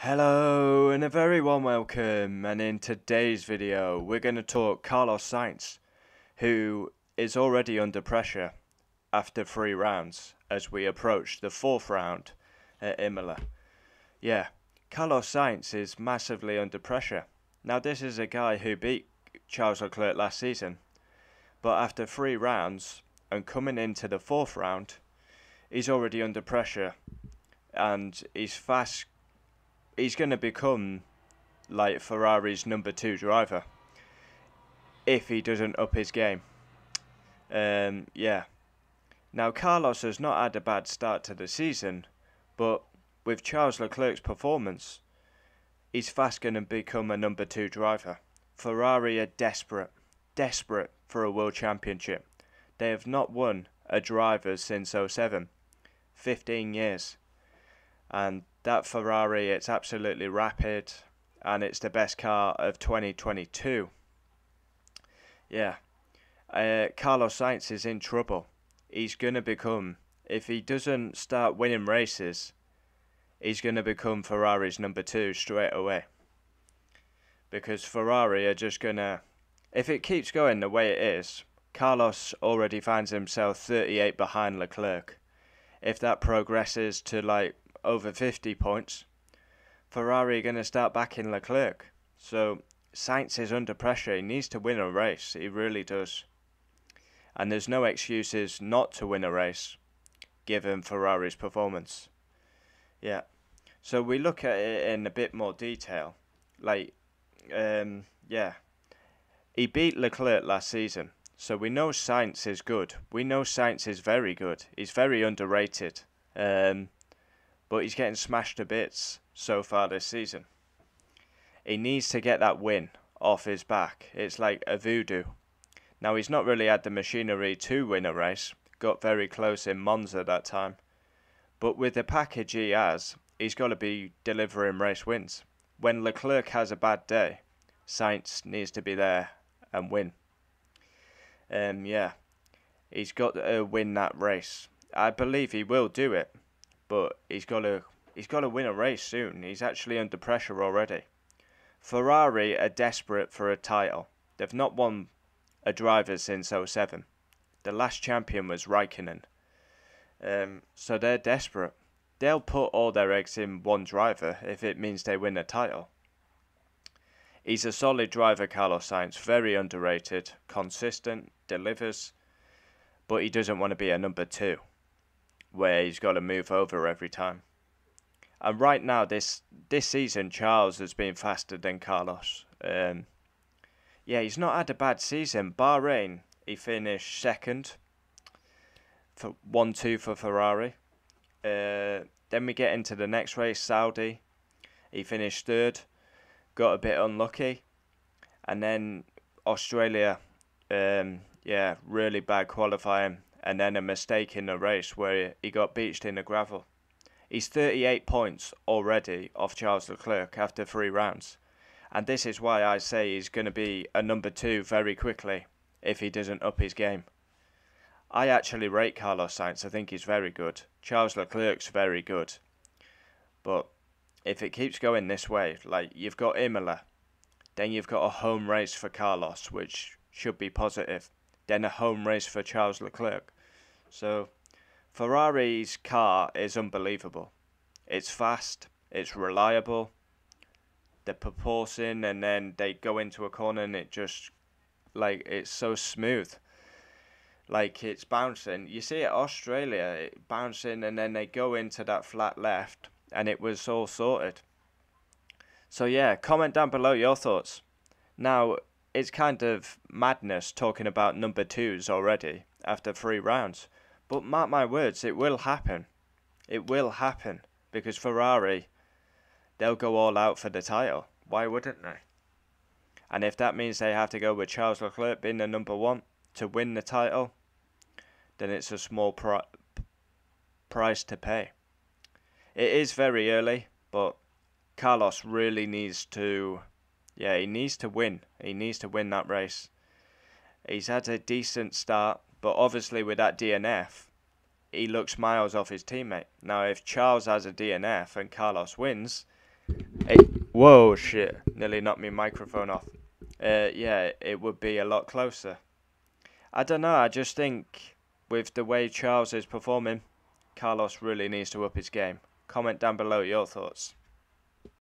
Hello and a very warm welcome, and in today's video we're going to talk Carlos Sainz, who is already under pressure after 3 rounds as we approach the 4th round at Imola. Yeah, Carlos Sainz is massively under pressure. Now this is a guy who beat Charles Leclerc last season, but after 3 rounds and coming into the 4th round, he's already under pressure and he's going to become like Ferrari's number 2 driver if he doesn't up his game. Yeah. Now Carlos has not had a bad start to the season, but with Charles Leclerc's performance, he's fast going to become a number 2 driver. Ferrari are desperate for a world championship. They have not won a driver since '07, 15 years. And that Ferrari, it's absolutely rapid, and it's the best car of 2022. Yeah, Carlos Sainz is in trouble. He's going to become, if he doesn't start winning races, he's going to become Ferrari's number 2 straight away. Because Ferrari are just going to, if it keeps going the way it is, Carlos already finds himself 38 behind Leclerc. If that progresses to like over 50 points, Ferrari are going to start backing Leclerc. So Sainz is under pressure. He needs to win a race. He really does. And there's no excuses not to win a race, given Ferrari's performance. Yeah. So we look at it in a bit more detail. Yeah. He beat Leclerc last season. So we know Sainz is good. We know Sainz is very good. He's very underrated. But he's getting smashed to bits so far this season. He needs to get that win off his back. It's like a voodoo. Now, he's not really had the machinery to win a race. Got very close in Monza that time. But with the package he has, he's got to be delivering race wins. When Leclerc has a bad day, Sainz needs to be there and win. Yeah, he's got to win that race. I believe he will do it. But he's got to win a race soon. He's actually under pressure already. Ferrari are desperate for a title. They've not won a driver since '07. The last champion was Raikkonen. So they're desperate. They'll put all their eggs in one driver if it means they win a title. He's a solid driver, Carlos Sainz. Very underrated, consistent, delivers. But he doesn't want to be a number 2. Where he's got to move over every time. And right now, this season, Charles has been faster than Carlos. Yeah, he's not had a bad season. Bahrain, he finished second. For 1-2 for Ferrari. Then we get into the next race, Saudi. He finished third. Got a bit unlucky. And then Australia, yeah, really bad qualifying. And then a mistake in the race where he got beached in the gravel. He's 38 points already off Charles Leclerc after 3 rounds. And this is why I say he's going to be a number 2 very quickly if he doesn't up his game. I actually rate Carlos Sainz. I think he's very good. Charles Leclerc's very good. But if it keeps going this way, like you've got Imola, then you've got a home race for Carlos, which should be positive. Then a home race for Charles Leclerc. So Ferrari's car is unbelievable. It's fast, it's reliable, the propulsion, and then they go into a corner and it just, like, it's so smooth. Like, it's bouncing. You see at Australia, it bouncing, and then they go into that flat left, and it was all sorted. So yeah, comment down below your thoughts. Now, it's kind of madness talking about number 2s already after 3 rounds. But mark my words, it will happen. It will happen. Because Ferrari, they'll go all out for the title. Why wouldn't they? And if that means they have to go with Charles Leclerc being the number 1 to win the title, then it's a small price to pay. It is very early, but Carlos really needs to... Yeah, he needs to win. He needs to win that race. He's had a decent start, but obviously with that DNF, he looks miles off his teammate. Now, if Charles has a DNF and Carlos wins, Whoa, shit. Nearly knocked my microphone off. Yeah, it would be a lot closer. I don't know, I just think with the way Charles is performing, Carlos really needs to up his game. Comment down below your thoughts.